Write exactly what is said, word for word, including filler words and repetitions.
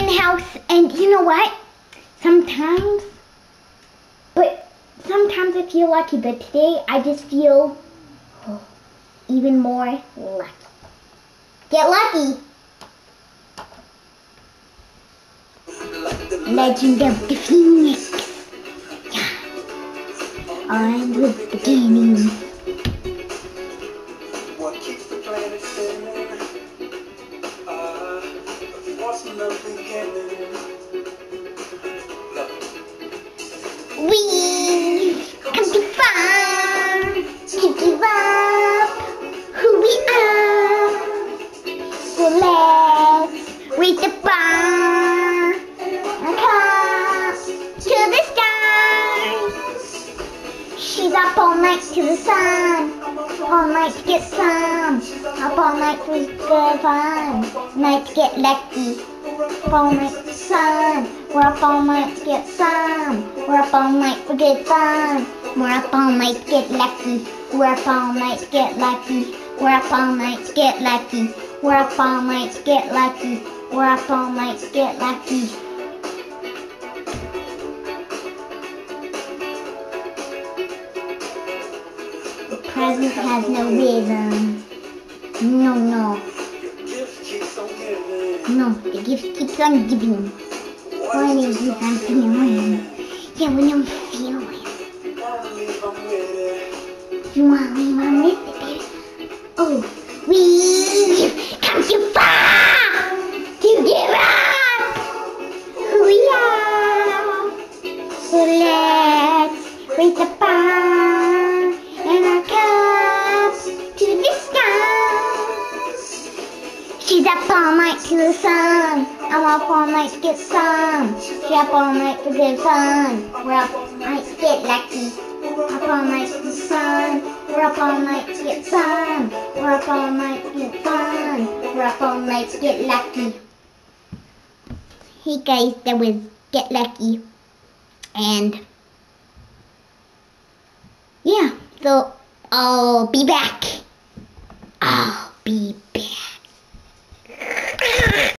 the house, and you know what? Sometimes, but sometimes I feel lucky, but today I just feel oh, even more lucky. Get lucky! Legend of the Phoenix. Yeah. On the beginning. What keeps the planet spinning? Uh, the force from the beginning. We've come too far to give up who we are. So let's raise the bar and come to the sky. She's up all night to the sun, all night to get some, up all night for good fun, night to get lucky. Up all night for the sun, we're up all night to get some, we're up all night for good fun, we're up all night to get lucky, we're up all night to get lucky, we're up all night to get lucky, we're up all night to get lucky, we're up all night to get lucky. The present has no rhythm. No, no. No, the gift keeps on giving. Why do you keep on feeling? Yeah, when I'm feeling. You want to leave on with it, baby? Oh, we've come too far to give up who we are. So let's raise the bar and our cups to the stars. She's up all night to the sun. I'm up all night to get some. She's up all night for good fun. We're up all night to get lucky. Up all night to the sun. We're up all night to get some. We're up all night to get fun. We're up all night to get lucky. Hey guys, that was Get Lucky. And yeah, so I'll be back. I'll be back.